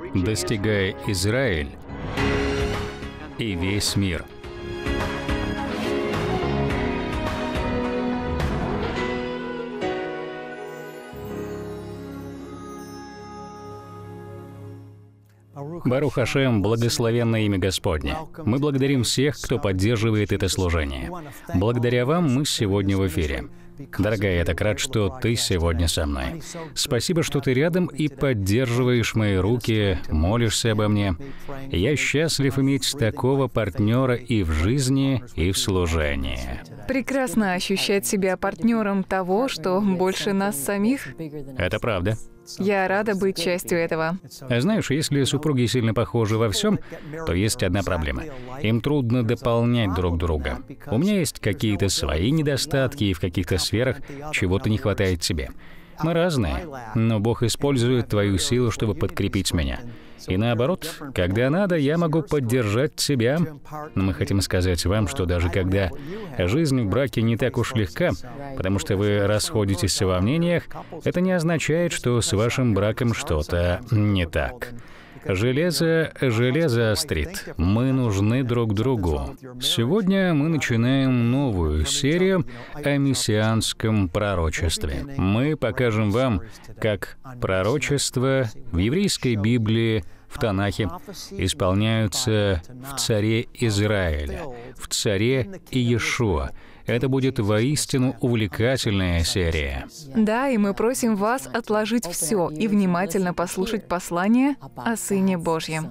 достигая Израиль и весь мир. Барух Ашем, благословенное имя Господне. Мы благодарим всех, кто поддерживает это служение. Благодаря вам мы сегодня в эфире. Дорогая, я так рад, что ты сегодня со мной. Спасибо, что ты рядом и поддерживаешь мои руки, молишься обо мне. Я счастлив иметь такого партнера и в жизни, и в служении. Прекрасно ощущать себя партнером того, что больше нас самих. Это правда. Я рада быть частью этого. Знаешь, если супруги сильно похожи во всем, то есть одна проблема. Им трудно дополнять друг друга. У меня есть какие-то свои недостатки, и в каких-то сферах чего-то не хватает тебе. Мы разные, но Бог использует твою силу, чтобы подкрепить меня. И наоборот, когда надо, я могу поддержать тебя. Но мы хотим сказать вам, что даже когда жизнь в браке не так уж легка, потому что вы расходитесь во мнениях, это не означает, что с вашим браком что-то не так. Железо острит. Мы нужны друг другу. Сегодня мы начинаем новую серию о мессианском пророчестве. Мы покажем вам, как пророчества в еврейской Библии, в Танахе, исполняются в царе Израиля, в царе Иешуа. Это будет воистину увлекательная серия. Да, и мы просим вас отложить все и внимательно послушать послание о Сыне Божьем.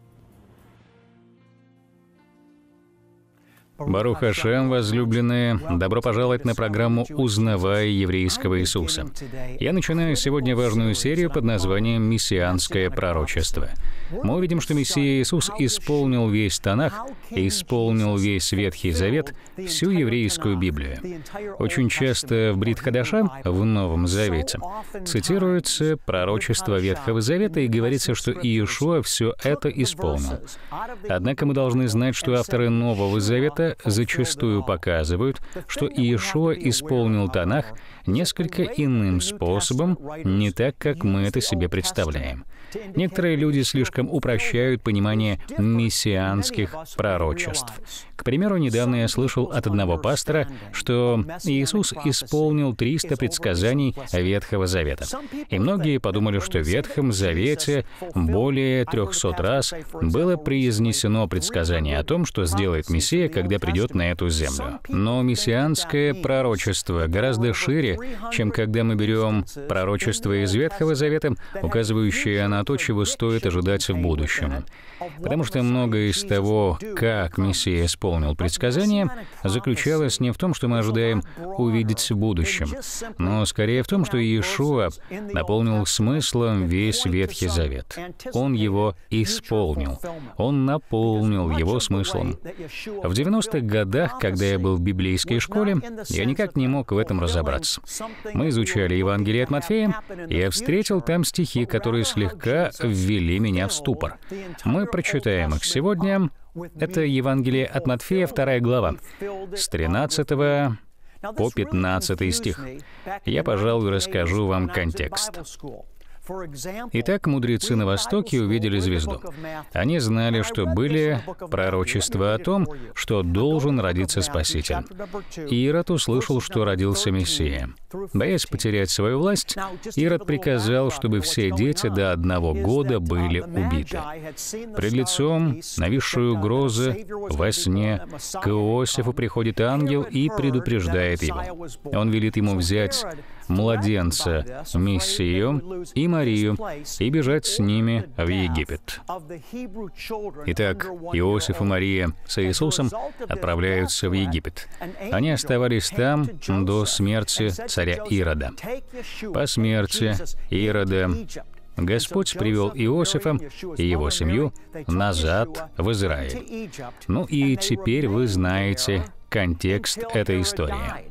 Барух Ашем, возлюбленные, добро пожаловать на программу «Узнавая еврейского Иисуса». Я начинаю сегодня важную серию под названием «Мессианское пророчество». Мы увидим, что Мессия Иисус исполнил весь Танах, исполнил весь Ветхий Завет, всю еврейскую Библию. Очень часто в Брит Хадаша, в Новом Завете, цитируется пророчество Ветхого Завета и говорится, что Иешуа все это исполнил. Однако мы должны знать, что авторы Нового Завета зачастую показывают, что Иешуа исполнил Танах несколько иным способом, не так, как мы это себе представляем. Некоторые люди слишком упрощают понимание мессианских пророчеств. К примеру, недавно я слышал от одного пастора, что Иисус исполнил 300 предсказаний Ветхого Завета. И многие подумали, что в Ветхом Завете более 300 раз было произнесено предсказание о том, что сделает Мессия, когда придет на эту землю. Но мессианское пророчество гораздо шире, чем когда мы берем пророчество из Ветхого Завета, указывающее на то, чего стоит ожидать в будущем. Потому что многое из того, как Мессия исполнил предсказание, заключалось не в том, что мы ожидаем увидеть в будущем, но скорее в том, что Иешуа наполнил смыслом весь Ветхий Завет. Он его исполнил. Он наполнил его смыслом. В 90-х годах, когда я был в библейской школе, я никак не мог в этом разобраться. Мы изучали Евангелие от Матфея, и я встретил там стихи, которые слегка ввели меня в ступор. Мы прочитаем их сегодня. Это Евангелие от Матфея, 2 глава, с 13 по 15 стих. Я, пожалуй, расскажу вам контекст. Итак, мудрецы на Востоке увидели звезду. Они знали, что были пророчества о том, что должен родиться Спаситель. Ирод услышал, что родился Мессия. Боясь потерять свою власть, Ирод приказал, чтобы все дети до 1 года были убиты. Пред лицом нависшей угрозы во сне к Иосифу приходит ангел и предупреждает его. Он велит ему взять младенца, Мессию и Марию, и бежать с ними в Египет. Итак, Иосиф и Мария с Иисусом отправляются в Египет. Они оставались там до смерти царя Ирода. По смерти Ирода Господь привел Иосифа и его семью назад в Израиль. Ну и теперь вы знаете контекст этой истории.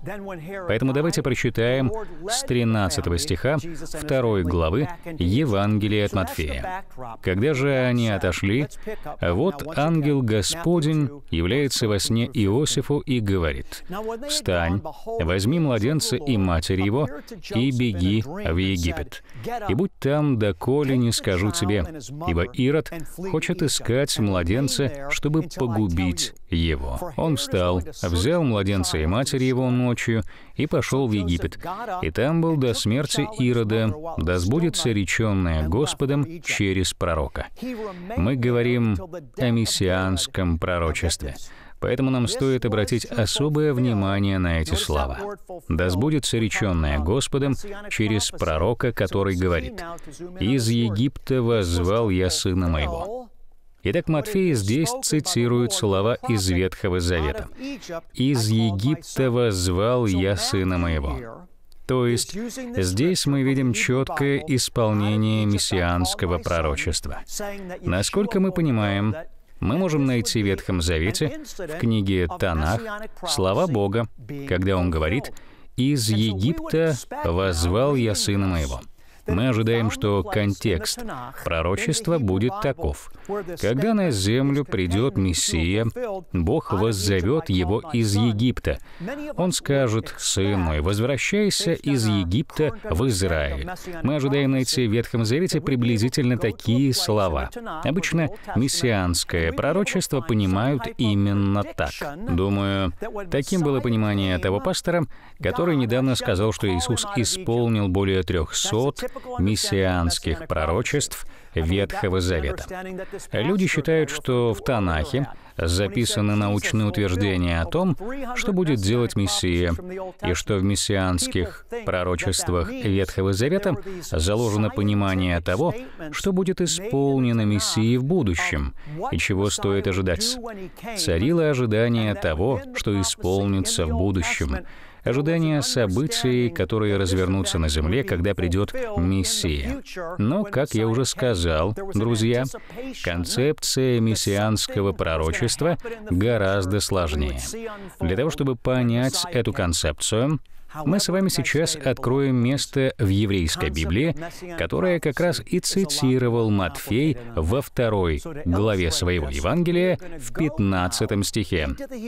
Поэтому давайте прочитаем с 13 стиха 2 главы Евангелия от Матфея. «Когда же они отошли, вот ангел Господень является во сне Иосифу и говорит: „Встань, возьми младенца и матерь его, и беги в Египет, и будь там, доколе не скажу тебе, ибо Ирод хочет искать младенца, чтобы погубить его. Он встал, взял младенца и матерь его ночью и пошел в Египет, и там был до смерти Ирода, да сбудется реченное Господом через пророка». Мы говорим о мессианском пророчестве. Поэтому нам стоит обратить особое внимание на эти слова. «Да сбудется реченное Господом через пророка, который говорит: „Из Египта воззвал я сына моего“». Итак, Матфей здесь цитирует слова из Ветхого Завета. «Из Египта воззвал я сына моего». То есть здесь мы видим четкое исполнение мессианского пророчества. Насколько мы понимаем, мы можем найти в Ветхом Завете, в книге Танах, слова Бога, когда Он говорит: «Из Египта воззвал я сына моего». Мы ожидаем, что контекст пророчества будет таков: когда на землю придет Мессия, Бог воззовет его из Египта. Он скажет: «Сын мой, возвращайся из Египта в Израиль». Мы ожидаем найти в Ветхом Завете приблизительно такие слова. Обычно мессианское пророчество понимают именно так. Думаю, таким было понимание того пастора, который недавно сказал, что Иисус исполнил более 300 мессианских пророчеств Ветхого Завета. Люди считают, что в Танахе записаны научные утверждения о том, что будет делать Мессия, и что в мессианских пророчествах Ветхого Завета заложено понимание того, что будет исполнено Мессией в будущем, и чего стоит ожидать. Царило ожидание того, что исполнится в будущем, ожидание событий, которые развернутся на земле, когда придет Мессия. Но, как я уже сказал, друзья, концепция мессианского пророчества гораздо сложнее. Для того, чтобы понять эту концепцию, мы с вами сейчас откроем место в еврейской Библии, которое как раз и цитировал Матфей во 2 главе своего Евангелия в 15 стихе.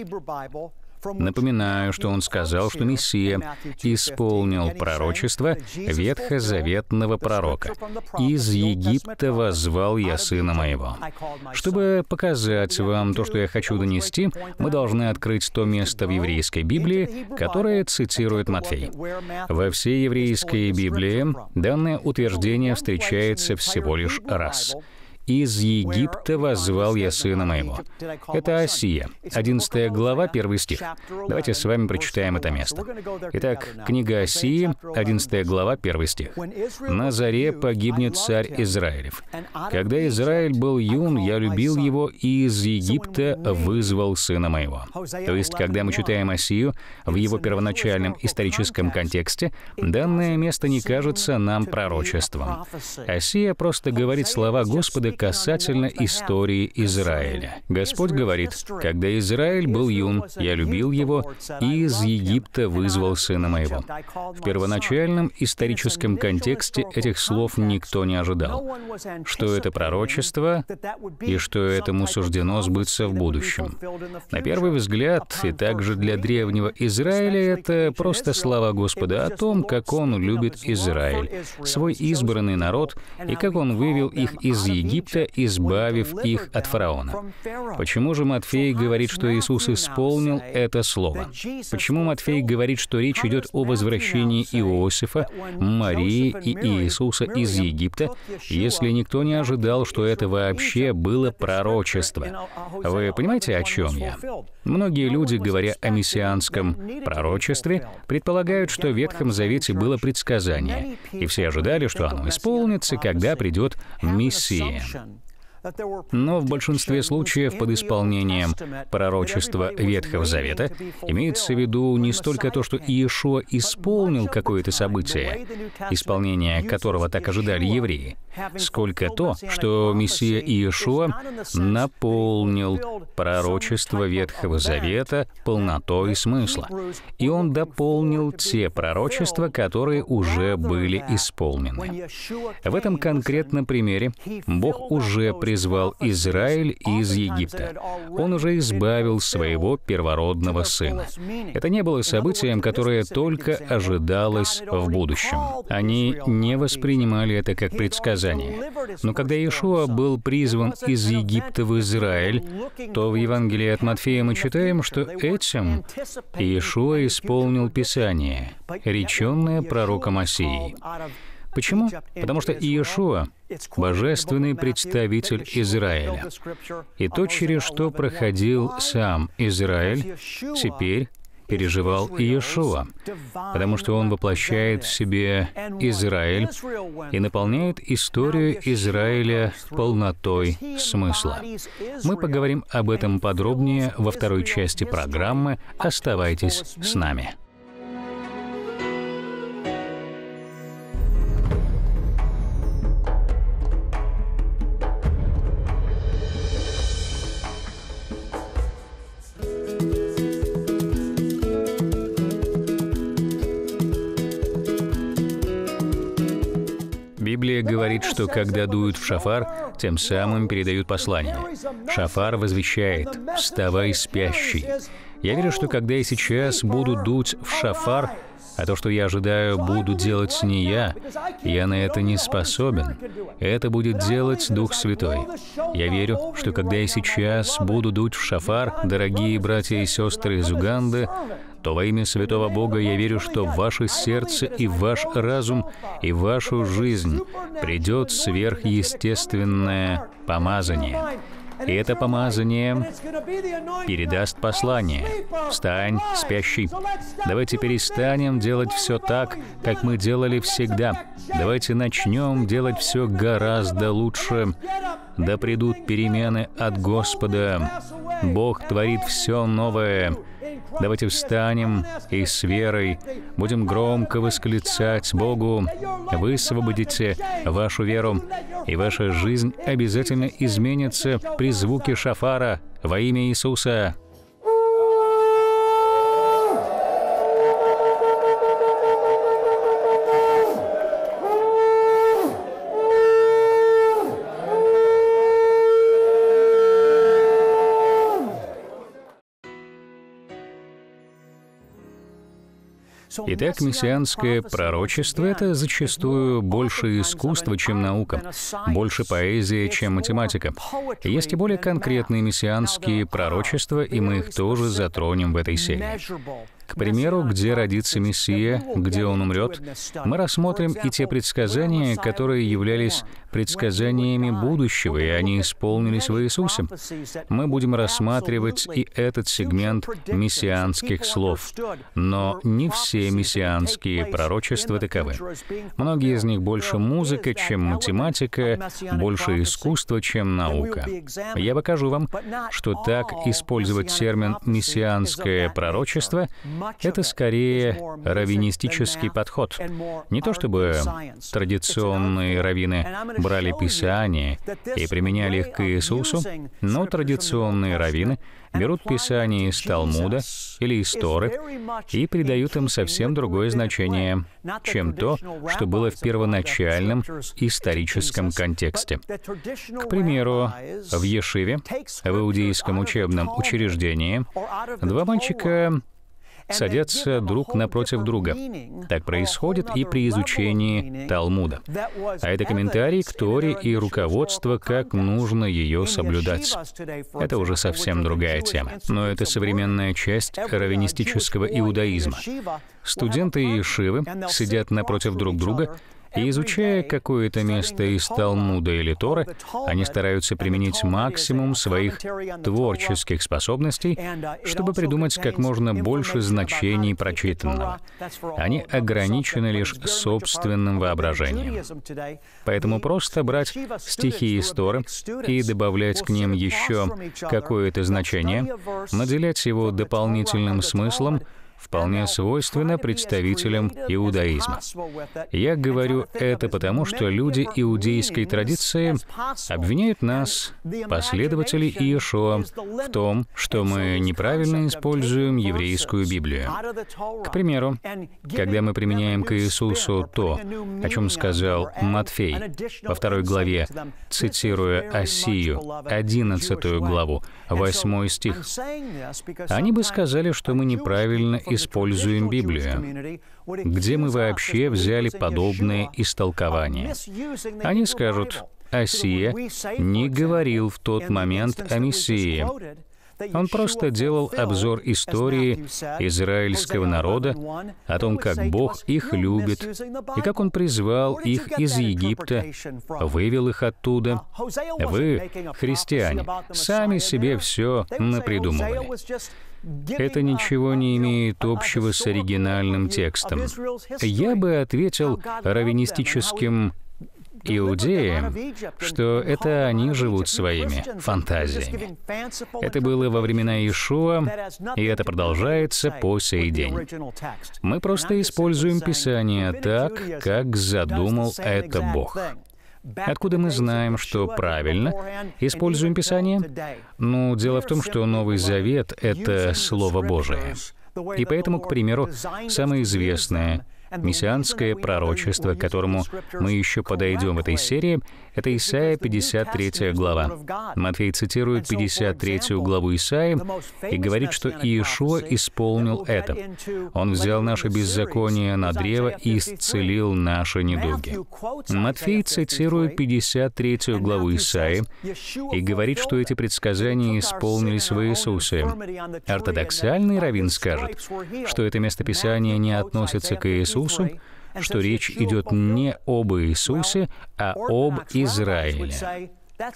Напоминаю, что он сказал, что Мессия исполнил пророчество ветхозаветного пророка: «Из Египта воззвал я сына моего». Чтобы показать вам то, что я хочу донести, мы должны открыть то место в еврейской Библии, которое цитирует Матфей. Во всей еврейской Библии данное утверждение встречается всего лишь раз. «Из Египта воззвал я сына моего». Это Осия, 11 глава, 1 стих. Давайте с вами прочитаем это место. Итак, книга Осии, 11 глава, 1 стих. «На заре погибнет царь Израилев. Когда Израиль был юн, я любил его, и из Египта вызвал сына моего». То есть, когда мы читаем Осию в его первоначальном историческом контексте, данное место не кажется нам пророчеством. Осия просто говорит слова Господа касательно истории Израиля. Господь говорит: «Когда Израиль был юн, я любил его, и из Египта вызвал сына моего». В первоначальном историческом контексте этих слов никто не ожидал, что это пророчество и что этому суждено сбыться в будущем. На первый взгляд, и также для древнего Израиля, это просто слова Господа о том, как Он любит Израиль, свой избранный народ, и как Он вывел их из Египта, избавив их от фараона. Почему же Матфей говорит, что Иисус исполнил это слово? Почему Матфей говорит, что речь идет о возвращении Иосифа, Марии и Иисуса из Египта, если никто не ожидал, что это вообще было пророчество? Вы понимаете, о чем я? Многие люди, говоря о мессианском пророчестве, предполагают, что в Ветхом Завете было предсказание, и все ожидали, что оно исполнится, когда придет Мессия. Но в большинстве случаев под исполнением пророчества Ветхого Завета имеется в виду не столько то, что Иешуа исполнил какое-то событие, исполнение которого так ожидали евреи. сколько то, что Мессия Иешуа наполнил пророчество Ветхого Завета полнотой смысла. И Он дополнил те пророчества, которые уже были исполнены. В этом конкретном примере Бог уже призвал Израиль из Египта. Он уже избавил своего первородного сына. Это не было событием, которое только ожидалось в будущем. Они не воспринимали это как предсказание. Но когда Иешуа был призван из Египта в Израиль, то в Евангелии от Матфея мы читаем, что этим Иешуа исполнил Писание, реченное пророком Осией. Почему? Потому что Иешуа — божественный представитель Израиля. И то, через что проходил сам Израиль, теперь переживал Иешуа, потому что он воплощает в себе Израиль и наполняет историю Израиля полнотой смысла. Мы поговорим об этом подробнее во второй части программы. Оставайтесь с нами. Библия говорит, что когда дуют в шафар, тем самым передают послание. Шафар возвещает: «Вставай, спящий». Я верю, что когда я сейчас буду дуть в шафар, а то, что я ожидаю, буду делать не я на это не способен. Это будет делать Дух Святой. Я верю, что когда я сейчас буду дуть в шафар, дорогие братья и сестры из Уганды, то во имя Святого Бога я верю, что в ваше сердце и в ваш разум и в вашу жизнь придет сверхъестественное помазание. И это помазание передаст послание: «Встань, спящий». Давайте перестанем делать все так, как мы делали всегда. Давайте начнем делать все гораздо лучше. Да придут перемены от Господа. Бог творит все новое. Давайте встанем и с верой будем громко восклицать Богу: «Высвободите вашу веру, и ваша жизнь обязательно изменится при звуке шафара во имя Иисуса». Итак, мессианское пророчество — это зачастую больше искусство, чем наука, больше поэзия, чем математика. Есть и более конкретные мессианские пророчества, и мы их тоже затронем в этой серии. К примеру, где родится Мессия, где Он умрет, мы рассмотрим и те предсказания, которые являлись предсказаниями будущего, и они исполнились в Иисусе. Мы будем рассматривать и этот сегмент мессианских слов. Но не все мессианские пророчества таковы. Многие из них больше музыка, чем математика, больше искусство, чем наука. Я покажу вам, что так использовать термин «мессианское пророчество» — это скорее раввинистический подход. Не то чтобы традиционные раввины брали Писание и применяли их к Иисусу, но традиционные раввины берут Писание из Талмуда или из Торы и придают им совсем другое значение, чем то, что было в первоначальном историческом контексте. К примеру, в Ешиве, в иудейском учебном учреждении, два мальчика садятся друг напротив друга. Так происходит и при изучении Талмуда. А это комментарий к Торе и руководство, как нужно ее соблюдать. Это уже совсем другая тема. Но это современная часть раввинистического иудаизма. Студенты Ешивы сидят напротив друг друга, и, изучая какое-то место из Талмуда или Торы, они стараются применить максимум своих творческих способностей, чтобы придумать как можно больше значений прочитанного. Они ограничены лишь собственным воображением. Поэтому просто брать стихи из Торы и добавлять к ним еще какое-то значение, наделять его дополнительным смыслом, вполне свойственно представителям иудаизма. Я говорю это потому, что люди иудейской традиции обвиняют нас, последователей Иешуа, в том, что мы неправильно используем еврейскую Библию. К примеру, когда мы применяем к Иисусу то, о чем сказал Матфей во 2 главе, цитируя Осию, 11 главу, 8 стих, они бы сказали, что мы неправильно используем Библию. Где мы вообще взяли подобное истолкование? Они скажут, Осия не говорил в тот момент о Мессии. Он просто делал обзор истории израильского народа, о том, как Бог их любит, и как Он призвал их из Египта, вывел их оттуда. Вы, христиане, сами себе все напридумывали. Это ничего не имеет общего с оригинальным текстом. Я бы ответил раввинистическим иудеям, что это они живут своими фантазиями. Это было во времена Иешуа, и это продолжается по сей день. Мы просто используем Писание так, как задумал это Бог. Откуда мы знаем, что правильно используем Писание? Ну, дело в том, что Новый Завет — это Слово Божие. И поэтому, к примеру, самое известное мессианское пророчество, к которому мы еще подойдем в этой серии, это Исайя 53 глава. Матфей цитирует 53 главу Исаии и говорит, что Иешуа исполнил это. Он взял наше беззаконие на древо и исцелил наши недуги. Матфей цитирует 53 главу Исаии и говорит, что эти предсказания исполнились в Иисусе. Ортодоксальный раввин скажет, что это местописание не относится к Иисусу, что речь идет не об Иисусе, а об Израиле.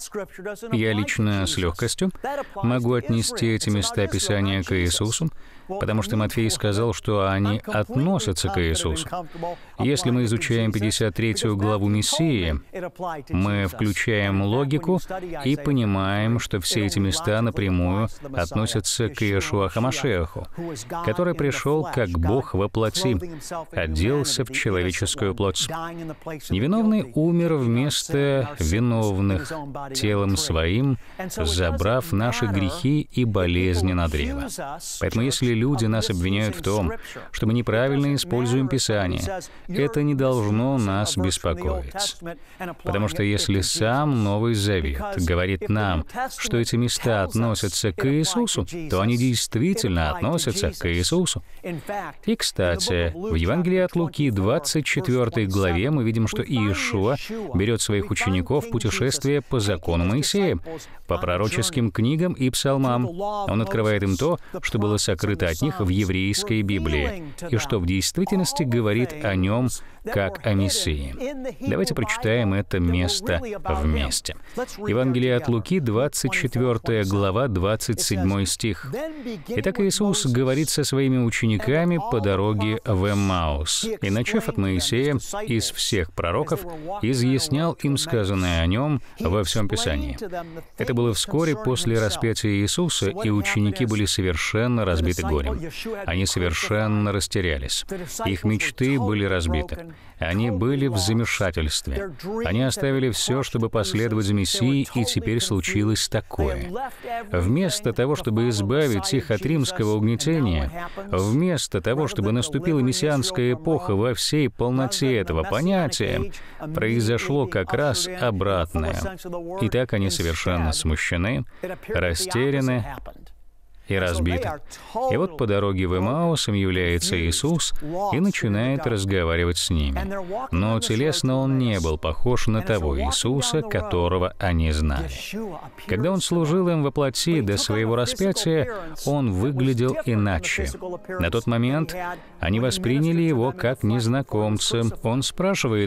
Я лично с легкостью могу отнести эти места Писания к Иисусу, потому что Матфей сказал, что они относятся к Иисусу. Если мы изучаем 53 главу Мессии, мы включаем логику и понимаем, что все эти места напрямую относятся к Иешуа ха-Машиаху, который пришел как Бог во плоти, оделся в человеческую плоть. Невиновный умер вместо виновных телом своим, забрав наши грехи и болезни на древо. Поэтому если люди нас обвиняют в том, что мы неправильно используем Писание, это не должно нас беспокоить. Потому что если сам Новый Завет говорит нам, что эти места относятся к Иисусу, то они действительно относятся к Иисусу. И, кстати, в Евангелии от Луки, 24 главе, мы видим, что Иешуа берет своих учеников в путешествие по закону Моисея, по пророческим книгам и псалмам. Он открывает им то, что было сокрыто от них в еврейской Библии, и что в действительности говорит о нем как о Мессии. Давайте прочитаем это место вместе. Евангелие от Луки, 24 глава, 27 стих. «Итак, Иисус говорит со своими учениками по дороге в Эммаус, и, начав от Моисея, из всех пророков, изъяснял им сказанное о нем во всем Писании». Это было вскоре после распятия Иисуса, и ученики были совершенно разбиты горем. Они совершенно растерялись. Их мечты были разбиты. Они были в замешательстве. Они оставили все, чтобы последовать за Мессией, и теперь случилось такое. Вместо того, чтобы избавить их от римского угнетения, вместо того, чтобы наступила мессианская эпоха во всей полноте этого понятия, произошло как раз обратное. И так они совершенно смущены, растеряны и разбиты. И вот по дороге в Эммаус им является Иисус и начинает разговаривать с ними. Но телесно Он не был похож на того Иисуса, которого они знали. Когда Он служил им во плоти до своего распятия, Он выглядел иначе. На тот момент они восприняли Его как незнакомца. Он спрашивает их: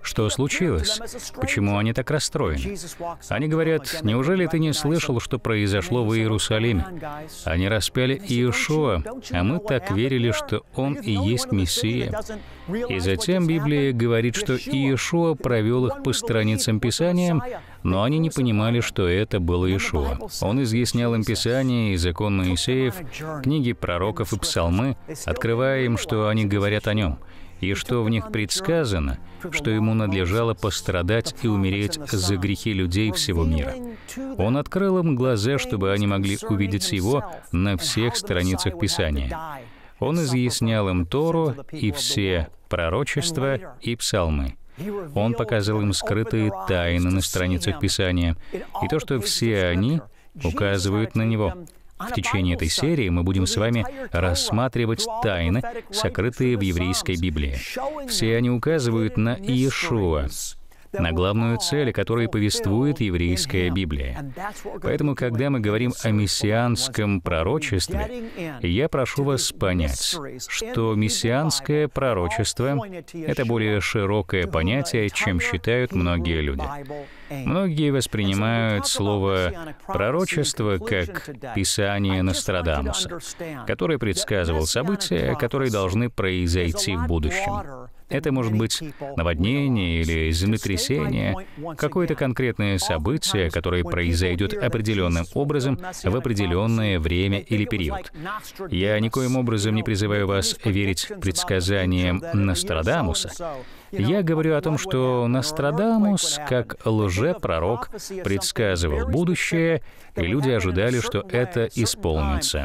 Что случилось? Почему они так расстроены? Они говорят: неужели ты не слышал, что произошло в Иерусалиме? Они распяли Иешуа, а мы так верили, что Он и есть Мессия. И затем Библия говорит, что Иешуа провел их по страницам Писания, но они не понимали, что это был Иешуа. Он изъяснял им Писание и закон Моисеев, книги пророков и псалмы, открывая им, что они говорят о Нем, и что в них предсказано, что Ему надлежало пострадать и умереть за грехи людей всего мира. Он открыл им глаза, чтобы они могли увидеть Его на всех страницах Писания. Он изъяснял им Тору и все пророчества и псалмы. Он показал им скрытые тайны на страницах Писания и то, что все они указывают на Него. В течение этой серии мы будем с вами рассматривать тайны, сокрытые в еврейской Библии. Все они указывают на Иешуа, на главную цель, о которой повествует еврейская Библия. Поэтому, когда мы говорим о мессианском пророчестве, я прошу вас понять, что мессианское пророчество — это более широкое понятие, чем считают многие люди. Многие воспринимают слово «пророчество» как Писание Нострадамуса, который предсказывал события, которые должны произойти в будущем. Это может быть наводнение или землетрясение, какое-то конкретное событие, которое произойдет определенным образом в определенное время или период. Я никоим образом не призываю вас верить предсказаниям Нострадамуса. Я говорю о том, что Нострадамус, как лжепророк, предсказывал будущее, и люди ожидали, что это исполнится.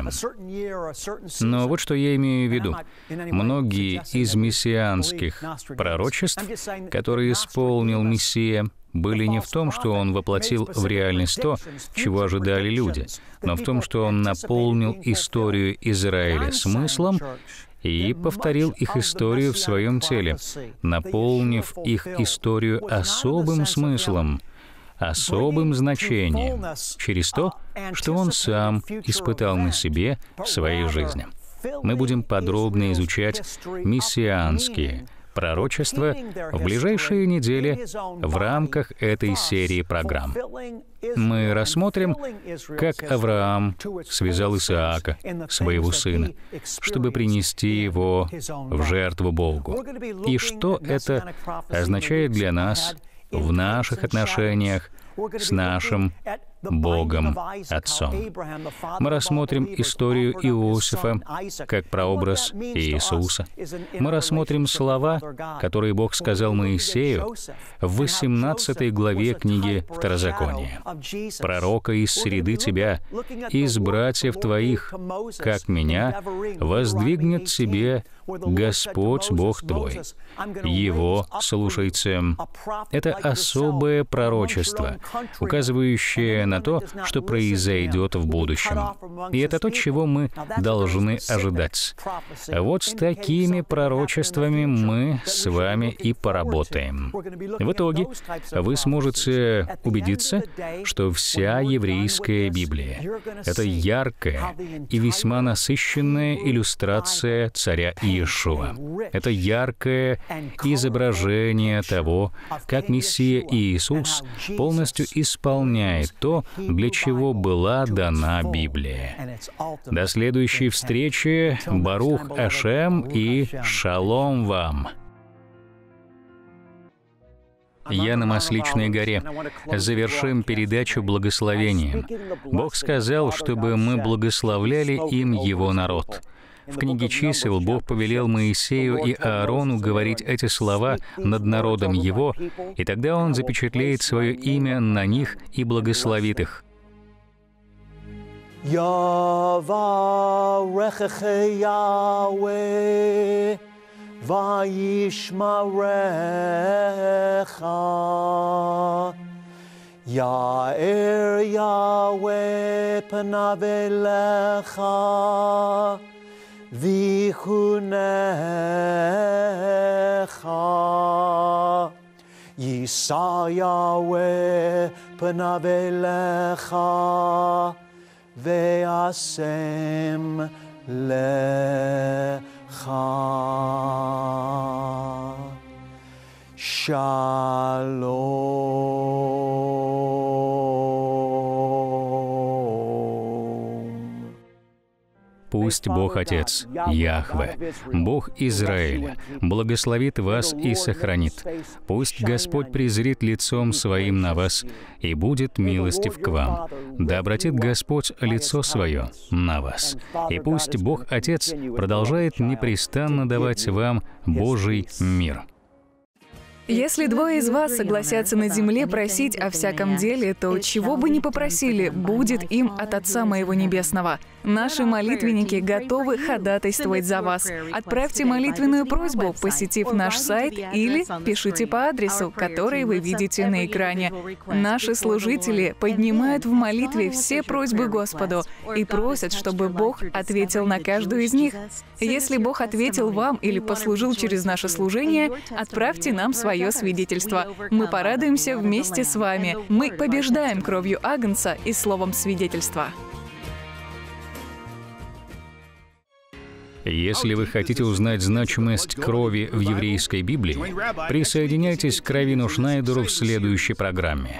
Но вот что я имею в виду. Многие из мессианских пророчеств, которые исполнил Мессия, были не в том, что он воплотил в реальность то, чего ожидали люди, но в том, что он наполнил историю Израиля смыслом и повторил их историю в своем теле, наполнив их историю особым смыслом, особым значением, через то, что он сам испытал на себе в своей жизни. Мы будем подробно изучать мессианские пророчества в ближайшие недели в рамках этой серии программ. Мы рассмотрим, как Авраам связал Исаака, своего сына, чтобы принести его в жертву Богу, и что это означает для нас в наших отношениях с нашим Богом Отцом. Мы рассмотрим историю Иосифа как прообраз Иисуса. Мы рассмотрим слова, которые Бог сказал Моисею в 18 главе книги Второзакония. «Пророка из среды тебя, из братьев твоих, как меня, воздвигнет тебе Господь Бог твой. Его слушайте». Это особое пророчество, указывающее на то, что произойдет в будущем. И это то, чего мы должны ожидать. Вот с такими пророчествами мы с вами и поработаем. В итоге вы сможете убедиться, что вся еврейская Библия — это яркая и весьма насыщенная иллюстрация царя Иешуа. Это яркое изображение того, как Мессия Иисус полностью исполняет то, для чего была дана Библия. До следующей встречи. Барух Ашем и шалом вам! Я на Масличной горе. Завершим передачу благословением. Бог сказал, чтобы мы благословляли им Его народ. В книге чисел Бог повелел Моисею и Аарону говорить эти слова над народом его, и тогда Он запечатлеет свое имя на них и благословит их. ויחונך יישא יהוה פניו אליך וישם לך Пусть Бог Отец, Яхве, Бог Израиля, благословит вас и сохранит. Пусть Господь презрит лицом Своим на вас и будет милостив к вам. Да обратит Господь лицо Свое на вас. И пусть Бог Отец продолжает непрестанно давать вам Божий мир. Если двое из вас согласятся на земле просить о всяком деле, то чего бы ни попросили, будет им от Отца Моего Небесного. Наши молитвенники готовы ходатайствовать за вас. Отправьте молитвенную просьбу, посетив наш сайт, или пишите по адресу, который вы видите на экране. Наши служители поднимают в молитве все просьбы Господу и просят, чтобы Бог ответил на каждую из них. Если Бог ответил вам или послужил через наше служение, отправьте нам свое свидетельство. Мы порадуемся вместе с вами. Мы побеждаем кровью Агнца и словом свидетельства. Если вы хотите узнать значимость крови в еврейской Библии, присоединяйтесь к раввину Шнайдеру в следующей программе.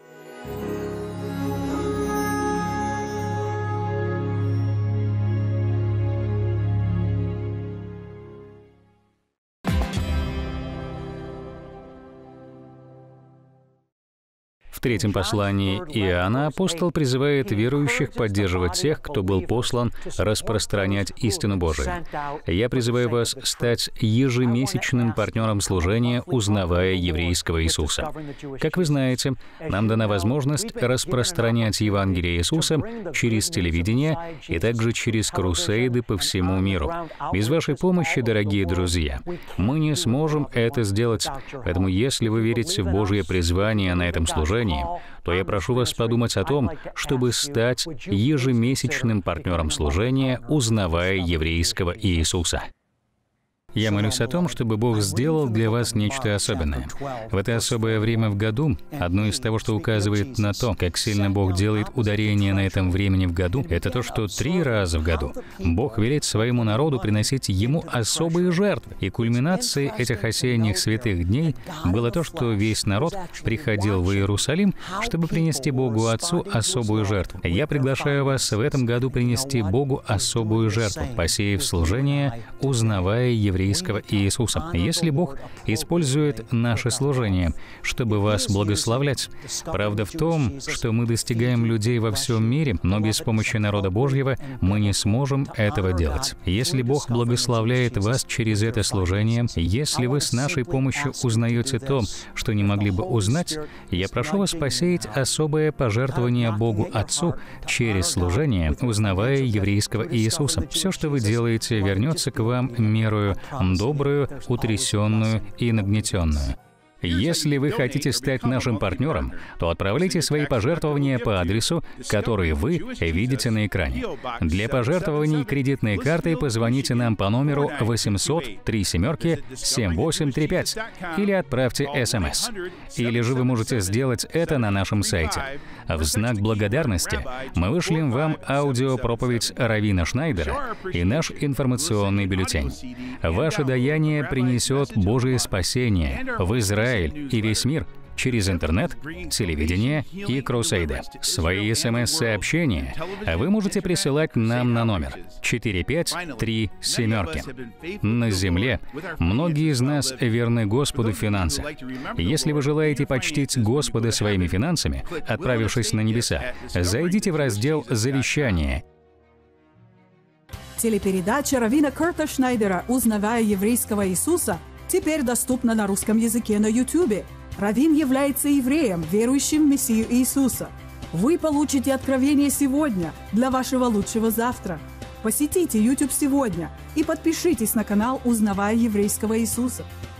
В третьем послании Иоанна апостол призывает верующих поддерживать тех, кто был послан распространять истину Божию. «Я призываю вас стать ежемесячным партнером служения, узнавая еврейского Иисуса». Как вы знаете, нам дана возможность распространять Евангелие Иисуса через телевидение и также через крусейды по всему миру. Без вашей помощи, дорогие друзья, мы не сможем это сделать. Поэтому, если вы верите в Божье призвание на этом служении, то я прошу вас подумать о том, чтобы стать ежемесячным партнером служения, узнавая еврейского Иисуса. Я молюсь о том, чтобы Бог сделал для вас нечто особенное. В это особое время в году, одно из того, что указывает на то, как сильно Бог делает ударение на этом времени в году, это то, что 3 раза в году Бог велит своему народу приносить Ему особые жертвы. И кульминацией этих осенних святых дней было то, что весь народ приходил в Иерусалим, чтобы принести Богу Отцу особую жертву. Я приглашаю вас в этом году принести Богу особую жертву, посеяв служение, узнавая еврейского Иисуса. Если Бог использует наше служение, чтобы вас благословлять, правда в том, что мы достигаем людей во всем мире, но без помощи народа Божьего мы не сможем этого делать. Если Бог благословляет вас через это служение, если вы с нашей помощью узнаете то, что не могли бы узнать, я прошу вас посеять особое пожертвование Богу Отцу через служение, узнавая еврейского Иисуса. Все, что вы делаете, вернется к вам мерою добрую, утрясенную и нагнетенную. Если вы хотите стать нашим партнером, то отправляйте свои пожертвования по адресу, который вы видите на экране. Для пожертвований кредитной картой позвоните нам по номеру 800-37-7835 или отправьте СМС. Или же вы можете сделать это на нашем сайте. В знак благодарности мы вышлем вам аудиопроповедь раввина Шнайдера и наш информационный бюллетень. Ваше даяние принесет Божие спасение в Израиль и весь мир через интернет, телевидение и крусейды. Свои СМС-сообщения вы можете присылать нам на номер 4537. На земле многие из нас верны Господу в финансах. Если вы желаете почтить Господа своими финансами, отправившись на небеса, зайдите в раздел «Завещание». Телепередача раввина Курта Шнайдера «Узнавая еврейского Иисуса» теперь доступна на русском языке на YouTube. Раввин является евреем, верующим в Мессию Иисуса. Вы получите откровение сегодня для вашего лучшего завтра. Посетите YouTube сегодня и подпишитесь на канал «Узнавая еврейского Иисуса».